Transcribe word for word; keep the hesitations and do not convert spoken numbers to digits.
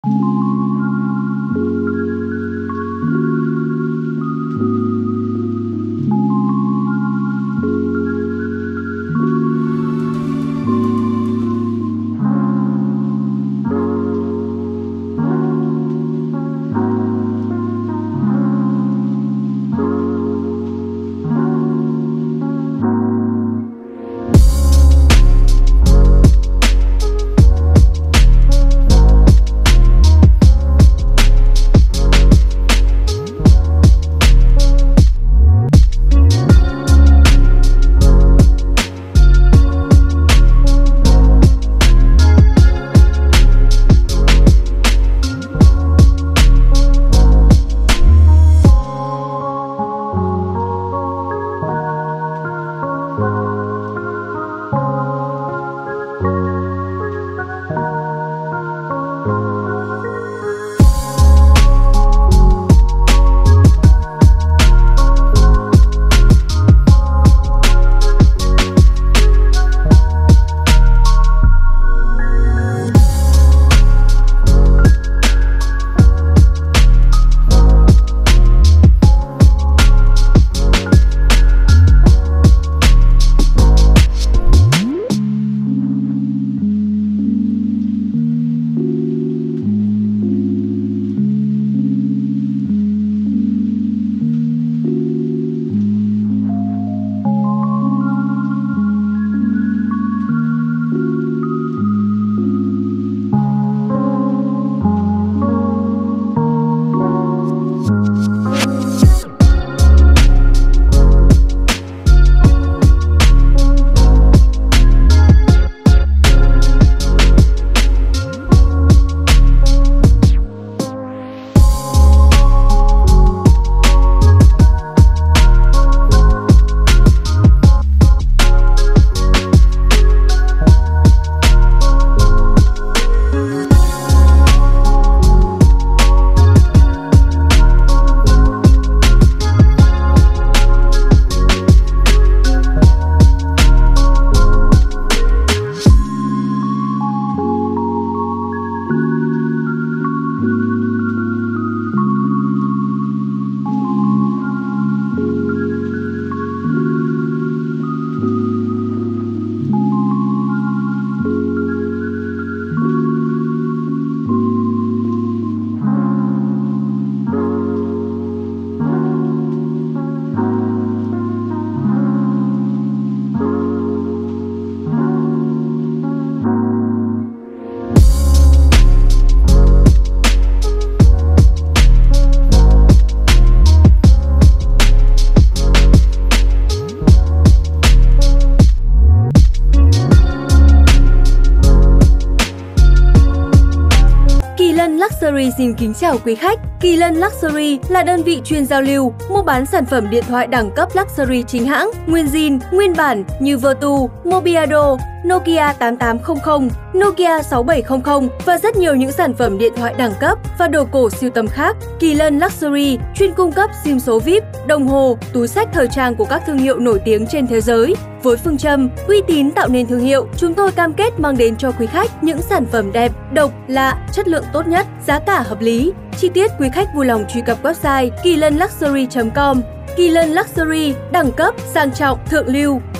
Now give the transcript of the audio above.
Luxury xin kính chào quý khách. Kỳ Lân Luxury là đơn vị chuyên giao lưu, mua bán sản phẩm điện thoại đẳng cấp Luxury chính hãng, nguyên zin, nguyên bản như Vertu, Mobiado, Nokia tám tám không không, Nokia sáu bảy không không và rất nhiều những sản phẩm điện thoại đẳng cấp và đồ cổ sưu tầm khác. Kỳ Lân Luxury chuyên cung cấp sim số vi ai pi, đồng hồ, túi xách thời trang của các thương hiệu nổi tiếng trên thế giới. Với phương châm uy tín tạo nên thương hiệu, chúng tôi cam kết mang đến cho quý khách những sản phẩm đẹp, độc, lạ, chất lượng tốt nhất, giá cả hợp lý. Chi tiết quý khách vui lòng truy cập website kỳ lân luxury chấm com. Kỳ Lân Luxury, đẳng cấp, sang trọng, thượng lưu.